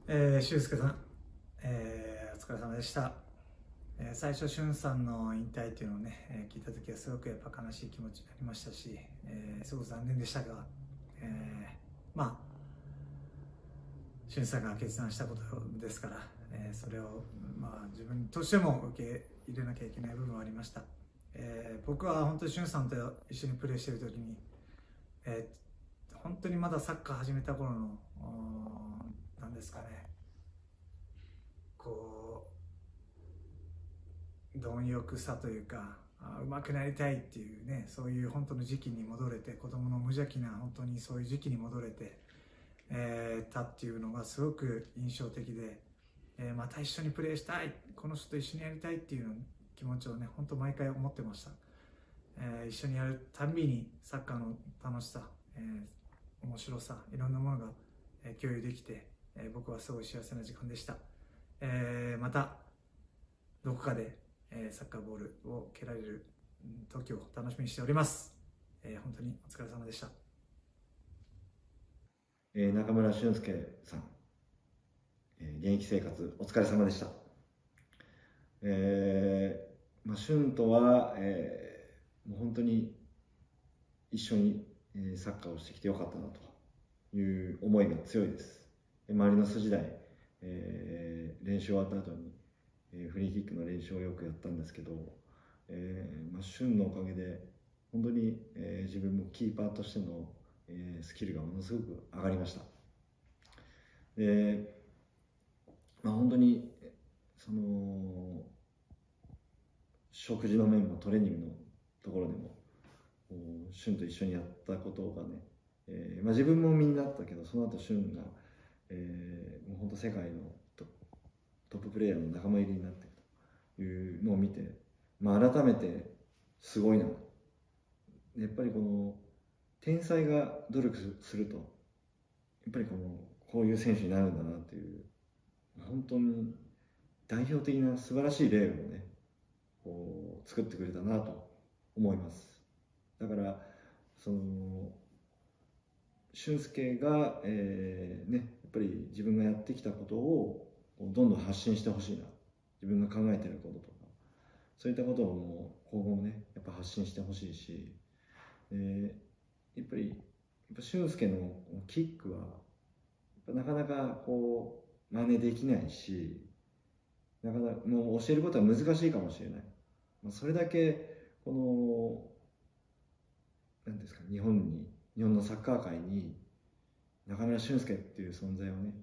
俊介さん、お疲れ様でした。最初、俊さんの引退っていうのをね、聞いたときはすごくやっぱ悲しい気持ちになりましたし、すごく残念でしたが、まあ、俊さんが決断したことですから、それを、まあ、自分としても受け入れなきゃいけない部分はありました。僕は本当に俊さんと一緒にプレーしているときに、本当にまだサッカー始めた頃の、なんですかね、こう貪欲さというか、上手くなりたいっていうね、そういう本当の時期に戻れて、子供の無邪気な本当にそういう時期に戻れて、たっていうのがすごく印象的で、また一緒にプレーしたい、この人と一緒にやりたいっていう気持ちをね、本当毎回思ってました。一緒にやるたんびにサッカーの楽しさ、面白さ、いろんなものが共有できて、僕はすごい幸せな時間でした。またどこかでサッカーボールを蹴られる時を楽しみにしております。本当にお疲れ様でした。 中村俊輔さん、現役生活お疲れ様でした。俊とは、もう本当に一緒にサッカーをしてきてよかったなという思いが強いです。マリノス時代、練習終わった後にフリーキックの練習をよくやったんですけど、俊のおかげで本当に自分もキーパーとしてのスキルがものすごく上がりました。で、本当にその食事の面もトレーニングのところでも俊と一緒にやったことがね、自分も身になったけど、その後俊が、もう本当世界のトッププレーヤーの仲間入りになっているというのを見て、改めてすごいな。やっぱりこの天才が努力すると、やっぱりこういう選手になるんだなっていう、本当に代表的な素晴らしい例をね、こう作ってくれたなと思います。だからその俊介が、やっぱり自分がやってきたことをどんどん発信してほしいな。自分が考えていることとか、そういったことをもう今後もね、やっぱ発信してほしいし、やっぱ俊介のキックはなかなかこう真似できないし、なかなかもう教えることは難しいかもしれない。それだけこの何ですか、日本のサッカー界に中村俊輔っていう存在をね、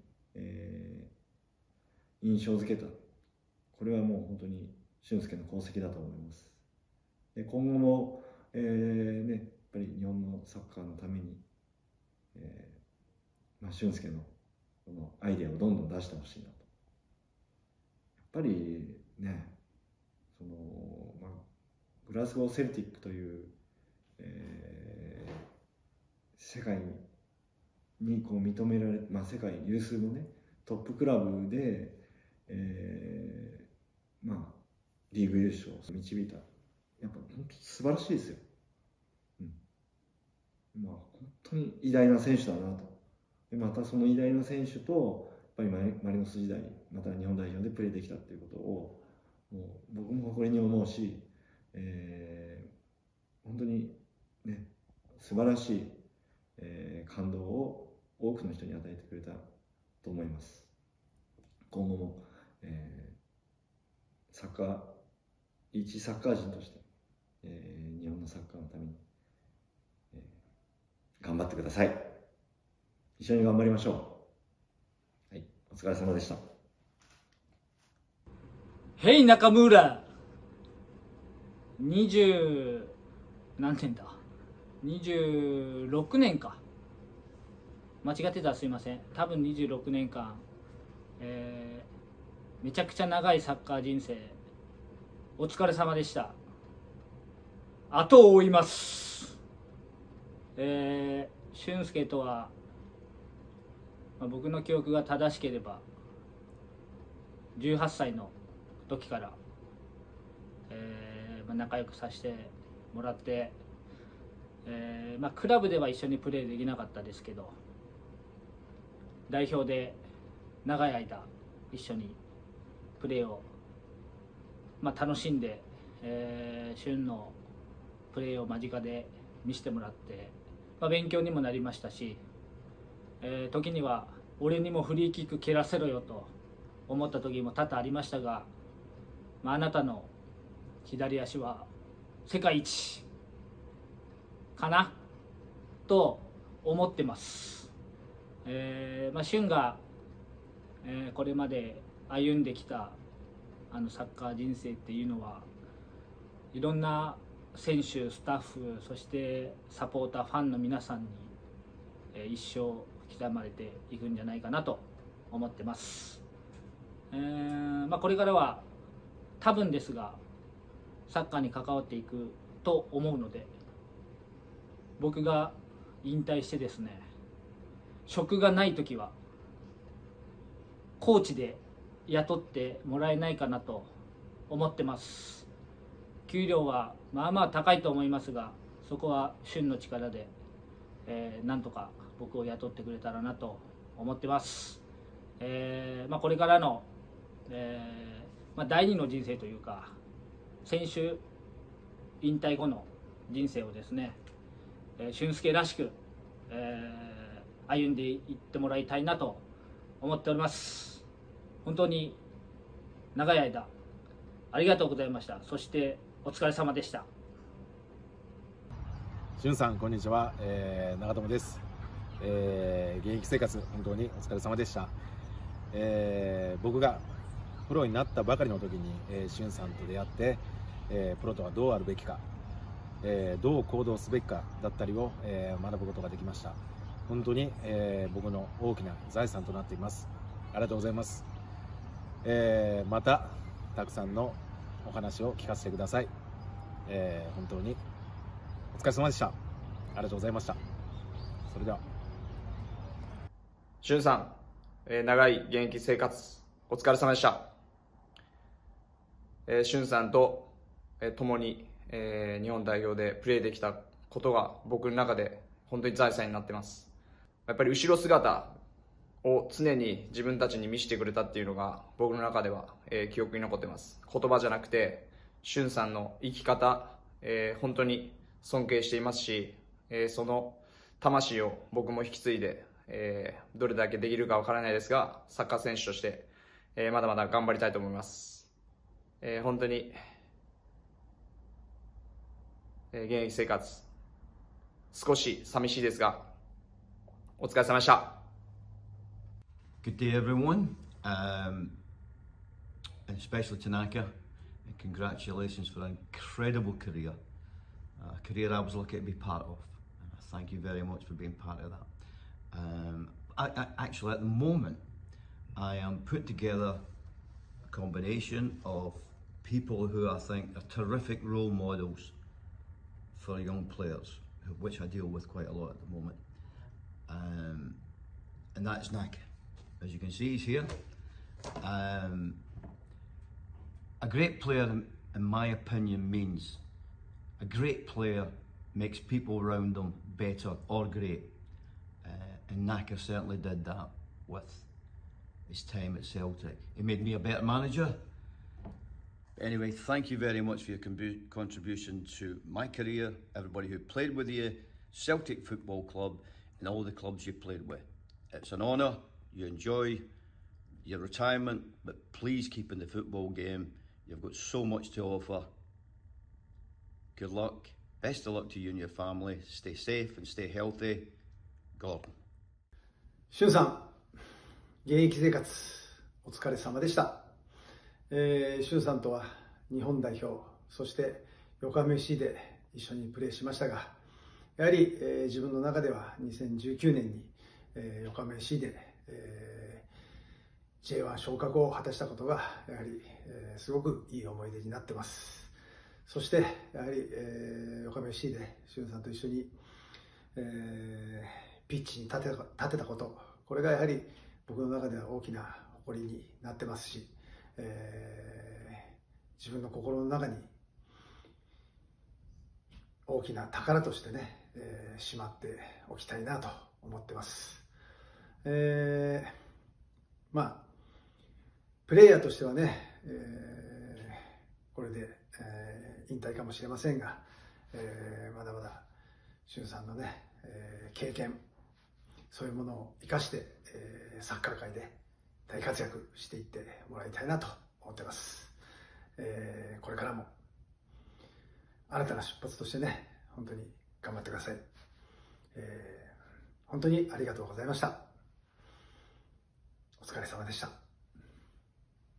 印象づけた。これはもう本当に俊輔の功績だと思います。で、今後も、やっぱり日本のサッカーのために、俊輔のこのアイデアをどんどん出してほしいなと。やっぱりね、グラスゴーセルティックという、世界にこう認められ、世界有数のねトップクラブで、リーグ優勝を導いた。やっぱ本当素晴らしいですよ。本当に偉大な選手だなと。でまたその偉大な選手とやっぱりマリノス時代、また日本代表でプレーできたっていうことをもう僕も誇りに思うし、本当にね素晴らしい、感動を多くの人に与えてくれたと思います。今後も、一サッカー人として、日本のサッカーのために、頑張ってください。一緒に頑張りましょう。はい、お疲れ様でした。 ヘイ中村、何年だ、26年か、間違ってたらすいません。多分26年間、めちゃくちゃ長いサッカー人生お疲れ様でした。後を追います。俊介とは、僕の記憶が正しければ18歳の時から、仲良くさせてもらって、クラブでは一緒にプレーできなかったですけど、代表で長い間一緒にプレーを、楽しんで、俊のプレーを間近で見せてもらって、勉強にもなりましたし、時には俺にもフリーキック蹴らせろよと思った時も多々ありましたが、あなたの左足は世界一かなと思ってます。俊が、これまで歩んできたサッカー人生っていうのは、いろんな選手、スタッフ、そしてサポーター、ファンの皆さんに、一生刻まれていくんじゃないかなと思ってます。これからは多分ですがサッカーに関わっていくと思うので、僕が引退してですね、職がない時はコーチで雇ってもらえないかなと思ってます。給料はまあまあ高いと思いますが、そこは俊の力で、なんとか僕を雇ってくれたらなと思ってます。これからの、第二の人生というか、選手引退後の人生をですね、俊介らしく、歩んでいってもらいたいなと思っております。本当に長い間ありがとうございました。そしてお疲れ様でした。 俊さん、こんにちは、長友です。現役生活本当にお疲れ様でした。僕がプロになったばかりの時に、俊さんと出会って、プロとはどうあるべきか、どう行動すべきかだったりを、学ぶことができました。本当に、僕の大きな財産となっています。ありがとうございます。またたくさんのお話を聞かせてください。本当にお疲れ様でした。ありがとうございました。それでは。 俊さん、長い現役生活お疲れ様でした。俊さんと、共に、日本代表でプレーできたことが僕の中で本当に財産になってます。やっぱり後ろ姿を常に自分たちに見せてくれたっていうのが僕の中では、記憶に残ってます。言葉じゃなくて俊さんの生き方、本当に尊敬していますし、その魂を僕も引き継いで、どれだけできるかわからないですが、サッカー選手として、まだまだ頑張りたいと思います。本当に、現役生活少し寂しいですが、お疲れ様でした。 Good day, everyone, and especially Tanaka. Congratulations for an incredible career, a career I was lucky to be part of. Thank you very much for being part of that. Actually, at the moment, I am putting together a combination of people who I think are terrific role models for young players, which I deal with quite a lot at the moment. And that's Naka. As you can see, he's here. A great player, in my opinion, means a great player makes people around them better or great. And Naka certainly did that with his time at Celtic. He made me a better manager. Anyway, thank you very much for your contribution to my career, everybody who played with you, Celtic Football Club, and all the clubs you played with. It's an honour. You enjoy your retirement, but please keep in the football game. You've got so much to offer. Good luck. Best of luck to you and your family. Stay safe and stay healthy. Gordon. 俊さん、現役生活お疲れ様でした。俊さんとは日本代表、そして横浜 FC で一緒にプレーしましたが、やはり、自分の中では2019年に、横浜 FC で、J1 昇格を果たしたことがやはり、すごくいい思い出になってます。そしてやはり、横浜 FC で俊さんと一緒に、ピッチに立てたこと、これがやはり僕の中では大きな誇りになってますし、自分の心の中に大きな宝としてね、しまっておきたいなと思ってます。 プレイヤーとしてはね、これで、引退かもしれませんが、まだまだ俊さんのね、経験、そういうものを生かして、サッカー界で大活躍していってもらいたいなと思ってます。これからも新たな出発としてね、本当に頑張ってください。本当にありがとうございました。お疲れ様でした。